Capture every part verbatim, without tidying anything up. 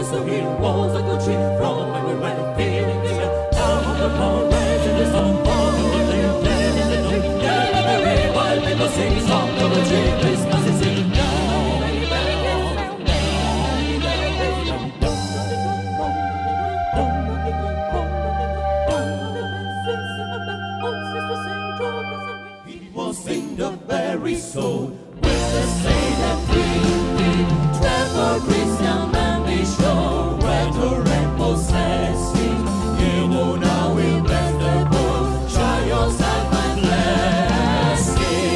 so he was a good tree from everywhere, feeling the wind. Down on the parade in the sun, all the day, playing in the noon. Yeah, every while people sing song of the tree, Christmas is singing down. In the very soul, with the Savior free, Trevor Christian man be sure, red and possessing. You know now we'll bless the book, try yourself and bless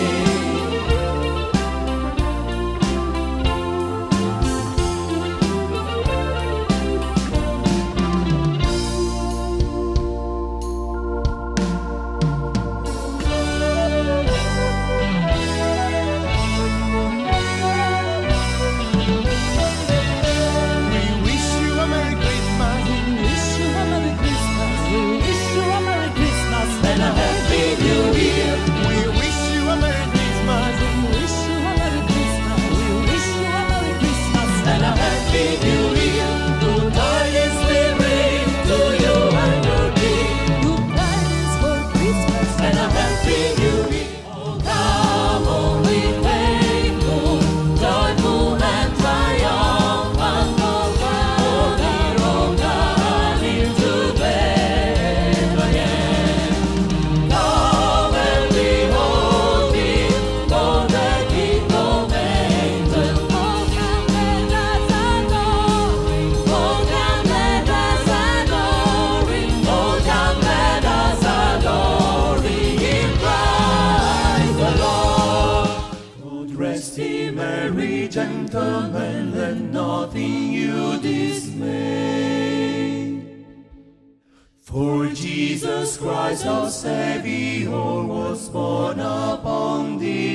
Merry gentlemen, let nothing you dismay. For Jesus Christ our Savior was born upon the